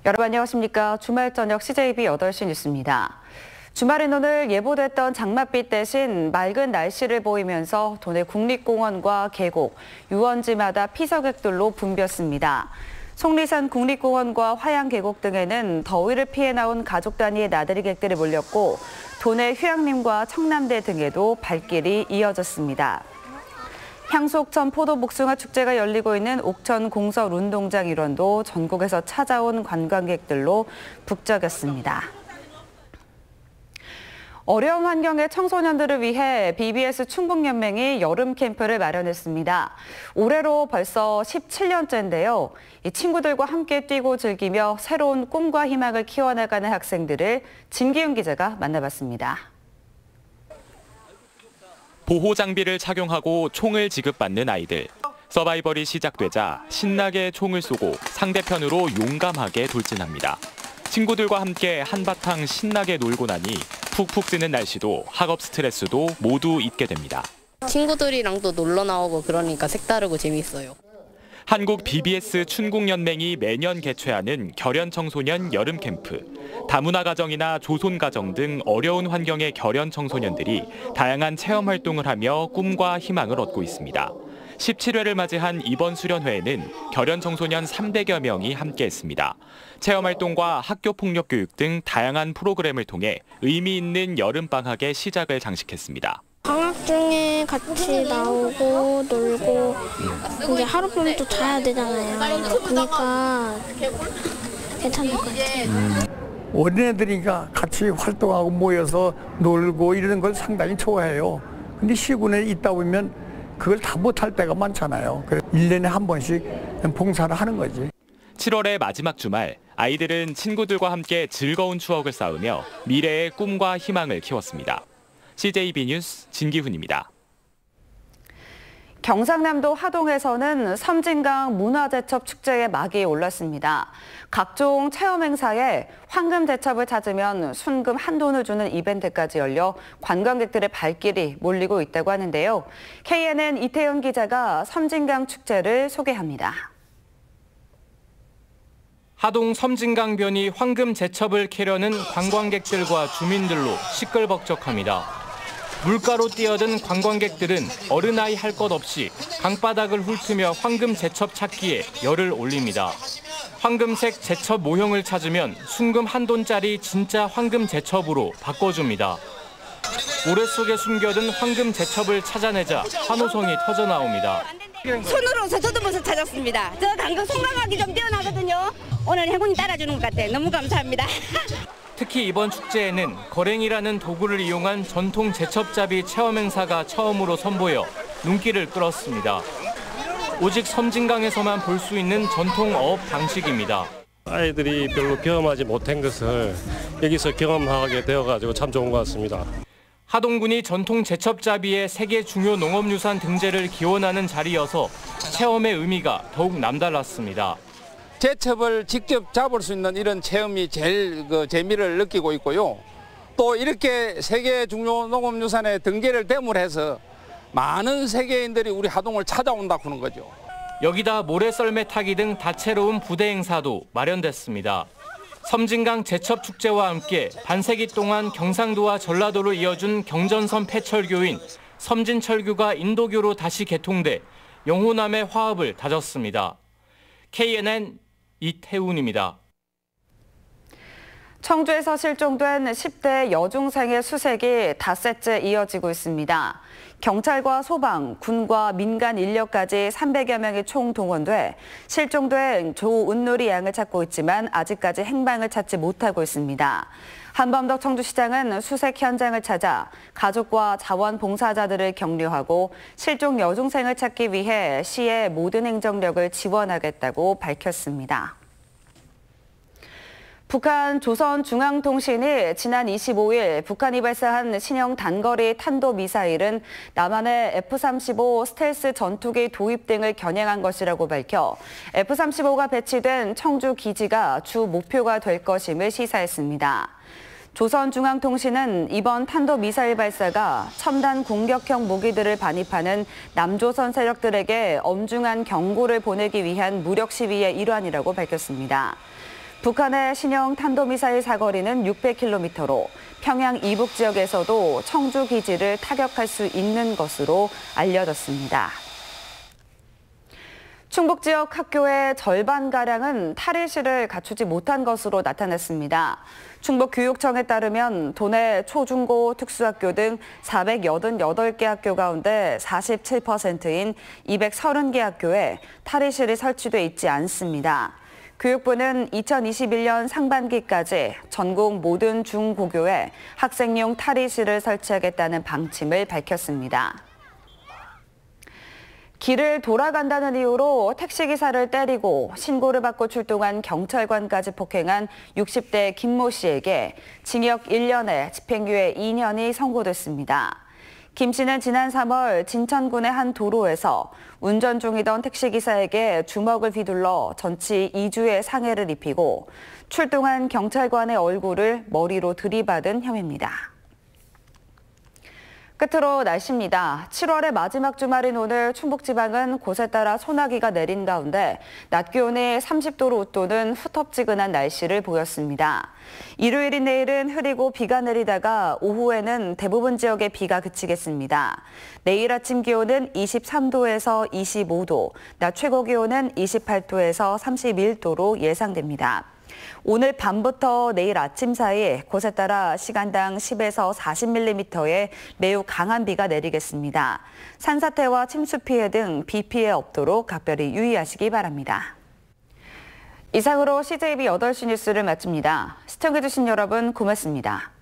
여러분 안녕하십니까. 주말 저녁 CJB 8시 뉴스입니다. 주말인 오늘 예보됐던 장맛비 대신 맑은 날씨를 보이면서 도내 국립공원과 계곡, 유원지마다 피서객들로 붐볐습니다. 속리산 국립공원과 화양계곡 등에는 더위를 피해 나온 가족 단위의 나들이객들이 몰렸고 도내 휴양림과 청남대 등에도 발길이 이어졌습니다. 향수옥천 포도복숭아 축제가 열리고 있는 옥천 공설 운동장 일원도 전국에서 찾아온 관광객들로 북적였습니다. 어려운 환경의 청소년들을 위해 BBS 충북연맹이 여름 캠프를 마련했습니다. 올해로 벌써 17년째인데요. 이 친구들과 함께 뛰고 즐기며 새로운 꿈과 희망을 키워나가는 학생들을 진기훈 기자가 만나봤습니다. 보호 장비를 착용하고 총을 지급받는 아이들. 서바이벌이 시작되자 신나게 총을 쏘고 상대편으로 용감하게 돌진합니다. 친구들과 함께 한바탕 신나게 놀고 나니 푹푹 찌는 날씨도 학업 스트레스도 모두 잊게 됩니다. 친구들이랑도 놀러 나오고 그러니까 색다르고 재밌어요. 한국 BBS 춘국연맹이 매년 개최하는 결연 청소년 여름 캠프. 다문화 가정이나 조손 가정 등 어려운 환경의 결연 청소년들이 다양한 체험 활동을 하며 꿈과 희망을 얻고 있습니다. 17회를 맞이한 이번 수련회에는 결연 청소년 300여 명이 함께했습니다. 체험 활동과 학교 폭력 교육 등 다양한 프로그램을 통해 의미 있는 여름 방학의 시작을 장식했습니다. 방학 중에 같이 나오고 놀고 이제 하룻밤 또 자야 되잖아요. 그러니까 괜찮을 것 같아요. 어린애들이니까 같이 활동하고 모여서 놀고 이러는 걸 상당히 좋아해요. 근데 시군에 있다 보면 그걸 다 못할 때가 많잖아요. 그래서 1년에 한 번씩 봉사를 하는 거지. 7월의 마지막 주말, 아이들은 친구들과 함께 즐거운 추억을 쌓으며 미래의 꿈과 희망을 키웠습니다. CJB 뉴스 진기훈입니다. 경상남도 하동에서는 섬진강 문화제첩 축제의 막이 올랐습니다. 각종 체험 행사에 황금 제첩을 찾으면 순금 한돈을 주는 이벤트까지 열려 관광객들의 발길이 몰리고 있다고 하는데요. KNN 이태현 기자가 섬진강 축제를 소개합니다. 하동 섬진강변이 황금 제첩을 캐려는 관광객들과 주민들로 시끌벅적합니다. 물가로 뛰어든 관광객들은 어른아이 할 것 없이 강바닥을 훑으며 황금 제첩 찾기에 열을 올립니다. 황금색 제첩 모형을 찾으면 순금 한돈짜리 진짜 황금 제첩으로 바꿔줍니다. 모래 속에 숨겨둔 황금 제첩을 찾아내자 환호성이 터져나옵니다. 손으로 서서듬어서 찾았습니다. 저 강도 송강하기 좀 뛰어나거든요. 오늘 행운이 따라주는 것 같아요. 너무 감사합니다. 특히 이번 축제에는 거랭이라는 도구를 이용한 전통 제첩잡이 체험 행사가 처음으로 선보여 눈길을 끌었습니다. 오직 섬진강에서만 볼 수 있는 전통 어업 방식입니다. 아이들이 별로 경험하지 못한 것을 여기서 경험하게 되어가지고 참 좋은 것 같습니다. 하동군이 전통 제첩잡이의 세계 중요 농업유산 등재를 기원하는 자리여서 체험의 의미가 더욱 남달랐습니다. 제첩을 직접 잡을 수 있는 이런 체험이 제일 재미를 느끼고 있고요. 또 이렇게 세계 중요 농업유산에 등재를 대물해서 많은 세계인들이 우리 하동을 찾아온다고 하는 거죠. 여기다 모래썰매 타기 등 다채로운 부대 행사도 마련됐습니다. 섬진강 제첩축제와 함께 반세기 동안 경상도와 전라도를 이어준 경전선 폐철교인 섬진철교가 인도교로 다시 개통돼 영호남의 화합을 다졌습니다. KNN 이태훈입니다. 청주에서 실종된 10대 여중생의 수색이 닷새째 이어지고 있습니다. 경찰과 소방, 군과 민간 인력까지 300여 명이 총동원돼 실종된 조은누리 양을 찾고 있지만 아직까지 행방을 찾지 못하고 있습니다. 한범덕 청주시장은 수색 현장을 찾아 가족과 자원봉사자들을 격려하고 실종 여중생을 찾기 위해 시의 모든 행정력을 지원하겠다고 밝혔습니다. 북한 조선중앙통신이 지난 25일 북한이 발사한 신형 단거리 탄도미사일은 남한의 F-35 스텔스 전투기 도입 등을 겨냥한 것이라고 밝혀 F-35가 배치된 청주 기지가 주 목표가 될 것임을 시사했습니다. 조선중앙통신은 이번 탄도미사일 발사가 첨단 공격형 무기들을 반입하는 남조선 세력들에게 엄중한 경고를 보내기 위한 무력 시위의 일환이라고 밝혔습니다. 북한의 신형 탄도미사일 사거리는 600km로 평양 이북 지역에서도 청주 기지를 타격할 수 있는 것으로 알려졌습니다. 충북 지역 학교의 절반가량은 탈의실을 갖추지 못한 것으로 나타났습니다. 충북교육청에 따르면 도내 초중고 특수학교 등 488개 학교 가운데 47%인 230개 학교에 탈의실이 설치돼 있지 않습니다. 교육부는 2021년 상반기까지 전국 모든 중고교에 학생용 탈의실을 설치하겠다는 방침을 밝혔습니다. 길을 돌아간다는 이유로 택시기사를 때리고 신고를 받고 출동한 경찰관까지 폭행한 60대 김모 씨에게 징역 1년에 집행유예 2년이 선고됐습니다. 김 씨는 지난 3월 진천군의 한 도로에서 운전 중이던 택시기사에게 주먹을 휘둘러 전치 2주의 상해를 입히고 출동한 경찰관의 얼굴을 머리로 들이받은 혐의입니다. 끝으로 날씨입니다. 7월의 마지막 주말인 오늘 충북지방은 곳에 따라 소나기가 내린 가운데 낮 기온이 30도로 웃도는 후텁지근한 날씨를 보였습니다. 일요일인 내일은 흐리고 비가 내리다가 오후에는 대부분 지역에 비가 그치겠습니다. 내일 아침 기온은 23도에서 25도, 낮 최고 기온은 28도에서 31도로 예상됩니다. 오늘 밤부터 내일 아침 사이 곳에 따라 시간당 10에서 40mm의 매우 강한 비가 내리겠습니다. 산사태와 침수 피해 등 비 피해 없도록 각별히 유의하시기 바랍니다. 이상으로 CJB 8시 뉴스를 마칩니다. 시청해주신 여러분 고맙습니다.